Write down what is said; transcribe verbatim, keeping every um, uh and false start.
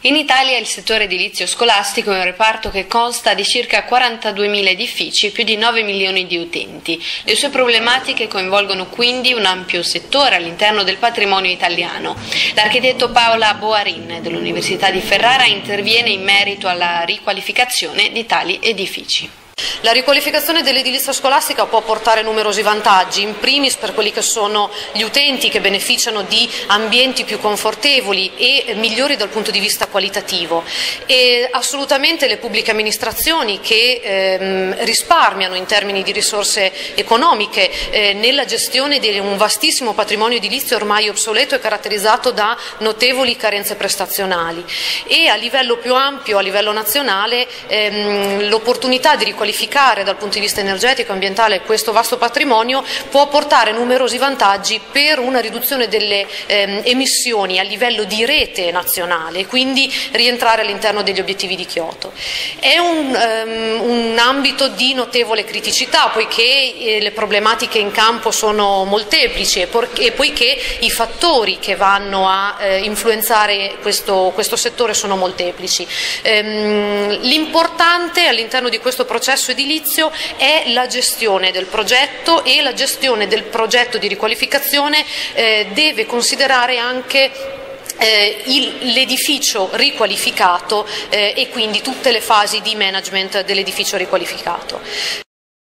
In Italia il settore edilizio scolastico è un reparto che consta di circa quarantaduemila edifici e più di nove milioni di utenti. Le sue problematiche coinvolgono quindi un ampio settore all'interno del patrimonio italiano. L'architetto Paola Boarin dell'Università di Ferrara interviene in merito alla riqualificazione di tali edifici. La riqualificazione dell'edilizia scolastica può portare numerosi vantaggi, in primis per quelli che sono gli utenti che beneficiano di ambienti più confortevoli e migliori dal punto di vista qualitativo, e assolutamente le pubbliche amministrazioni che ehm, risparmiano in termini di risorse economiche eh, nella gestione di un vastissimo patrimonio edilizio ormai obsoleto e caratterizzato da notevoli carenze prestazionali, e a livello più ampio, a livello nazionale, ehm, l'opportunità di riqualificare dal punto di vista energetico e ambientale questo vasto patrimonio può portare numerosi vantaggi per una riduzione delle ehm, emissioni a livello di rete nazionale e quindi rientrare all'interno degli obiettivi di Kyoto. È un, um, un ambito di notevole criticità poiché eh, le problematiche in campo sono molteplici e, e poiché i fattori che vanno a eh, influenzare questo, questo settore sono molteplici. Ehm, l'importante all'interno di questo processo edilizio è la gestione del progetto, e la gestione del progetto di riqualificazione eh, deve considerare anche eh, l'edificio riqualificato eh, e quindi tutte le fasi di management dell'edificio riqualificato.